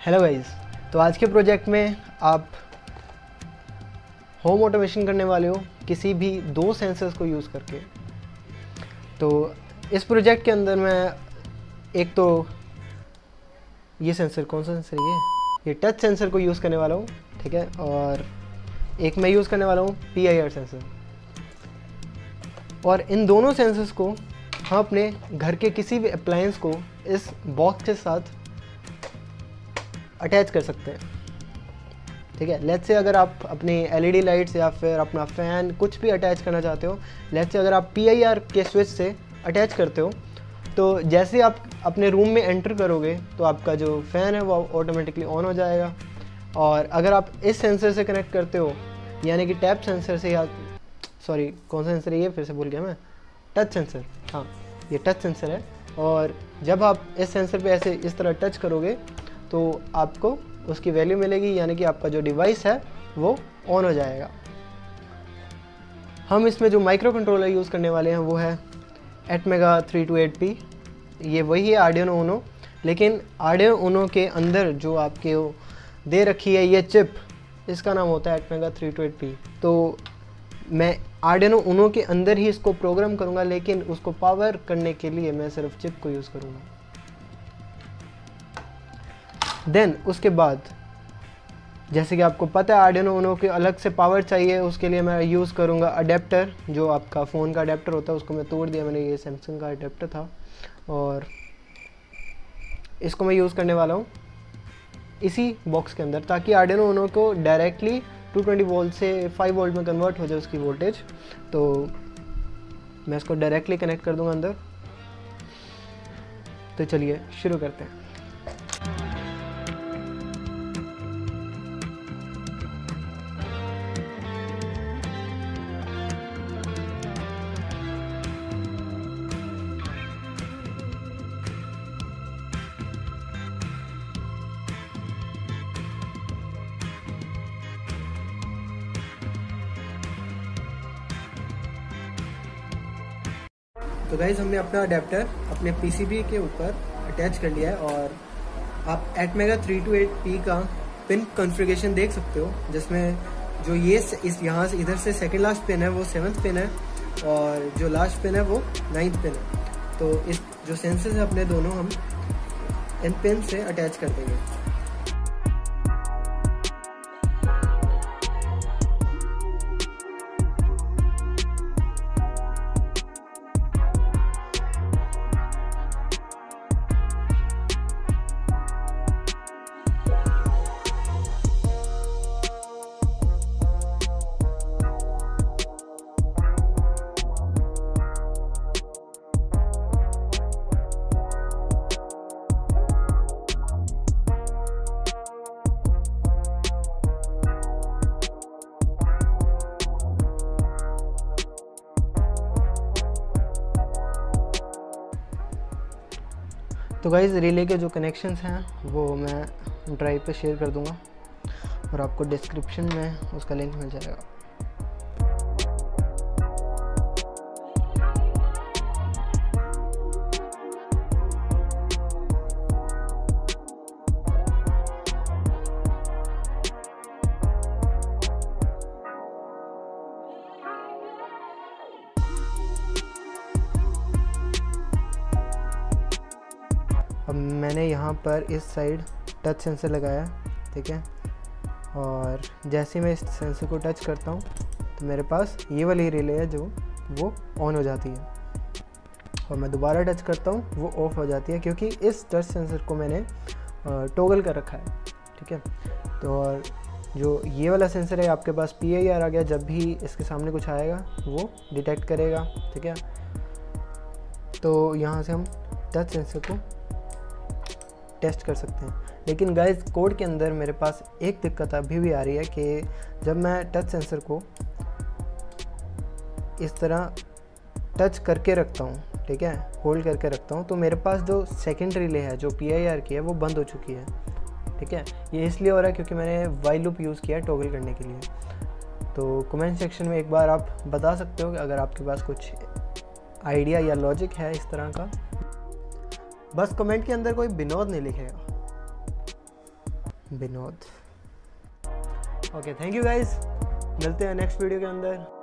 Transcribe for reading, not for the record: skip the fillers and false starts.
Hello guys, तो आज के प्रोजेक्ट में आप होम ऑटोमेशन करने वाले हो किसी भी दो सेंसर्स को यूज़ करके। तो इस प्रोजेक्ट के अंदर मैं एक तो ये सेंसर, कौन सा सेंसर है ये टच सेंसर को यूज़ करने वाला हूँ, ठीक है। और एक मैं यूज़ करने वाला हूँ PIR सेंसर। और इन दोनों सेंसर्स को हम अपने घर के किसी भी अप्लायंस को इस बॉक्स के साथ अटैच कर सकते हैं, ठीक है। लेट्स से अगर आप अपनी LED लाइट्स या फिर अपना फ़ैन कुछ भी अटैच करना चाहते हो, लेट्स से अगर आप PIR के स्विच से अटैच करते हो, तो जैसे आप अपने रूम में एंटर करोगे तो आपका जो फ़ैन है वो ऑटोमेटिकली ऑन हो जाएगा। और अगर आप इस सेंसर से कनेक्ट करते हो, यानी कि टैप सेंसर से, या सॉरी कौन सा सेंसर है ये, फिर से भूल गया मैं, टच सेंसर, हाँ ये टच सेंसर है। और जब आप इस सेंसर पे ऐसे इस तरह टच करोगे तो आपको उसकी वैल्यू मिलेगी, यानी कि आपका जो डिवाइस है वो ऑन हो जाएगा। हम इसमें जो माइक्रो कंट्रोलर यूज़ करने वाले हैं वो है Atmega 328P। ये वही है आर्डिनो ऊनो, लेकिन आर्डिनो ऊनो के अंदर जो आपके दे रखी है ये चिप, इसका नाम होता है Atmega 328P। तो मैं आर्डिनो ऊनो के अंदर ही इसको प्रोग्राम करूँगा, लेकिन उसको पावर करने के लिए मैं सिर्फ चिप को यूज़ करूँगा। देन उसके बाद जैसे कि आपको पता है आर्डिनो ऊनो के अलग से पावर चाहिए, उसके लिए मैं यूज़ करूँगा अडेप्टर। जो आपका फ़ोन का अडेप्टर होता है उसको मैं तोड़ दिया मैंने, ये सैमसंग का अडेप्टर था, और इसको मैं यूज़ करने वाला हूँ इसी बॉक्स के अंदर, ताकि आर्डिनो ऊनो को डायरेक्टली 220 वोल्ट से 5 वोल्ट में कन्वर्ट हो जाए उसकी वोल्टेज। तो मैं इसको डायरेक्टली कनेक्ट कर दूँगा अंदर। तो चलिए शुरू करते हैं। तो गाइज़ हमने अपना अडेप्टर अपने PCB के ऊपर अटैच कर लिया है, और आप Atmega 328P का पिन कॉन्फ़िगरेशन देख सकते हो, जिसमें जो ये इस यहाँ से इधर से सेकंड लास्ट पिन है वो 7th पिन है, और जो लास्ट पिन है वो 9th पिन है। तो इस जो सेंसर है अपने दोनों हम इन पिन से अटैच कर देंगे। तो गाइज़ रिले के जो कनेक्शंस हैं वो मैं ड्राइव पे शेयर कर दूंगा, और आपको डिस्क्रिप्शन में उसका लिंक मिल जाएगा। अब मैंने यहाँ पर इस साइड टच सेंसर लगाया, ठीक है। और जैसे मैं इस सेंसर को टच करता हूँ तो मेरे पास ये वाली रिले है जो वो ऑन हो जाती है, और मैं दोबारा टच करता हूँ वो ऑफ हो जाती है, क्योंकि इस टच सेंसर को मैंने टॉगल कर रखा है, ठीक है। तो और जो ये वाला सेंसर है आपके पास PIR आ गया, जब भी इसके सामने कुछ आएगा वो डिटेक्ट करेगा, ठीक है। तो यहाँ से हम टच सेंसर को टेस्ट कर सकते हैं। लेकिन गाइस कोड के अंदर मेरे पास एक दिक्कत अभी भी आ रही है कि जब मैं टच सेंसर को इस तरह टच करके रखता हूँ, ठीक है, होल्ड करके रखता हूँ, तो मेरे पास जो सेकंड रिले है जो PIR की है वो बंद हो चुकी है, ठीक है। ये इसलिए हो रहा है क्योंकि मैंने वाइल लूप यूज़ किया है टॉगल करने के लिए। तो कमेंट सेक्शन में एक बार आप बता सकते हो कि अगर आपके पास कुछ आइडिया या लॉजिक है इस तरह का। बस कमेंट के अंदर कोई विनोद नहीं लिखेगा। Vinod. Okay, thank you guys, मिलते हैं नेक्स्ट वीडियो के अंदर।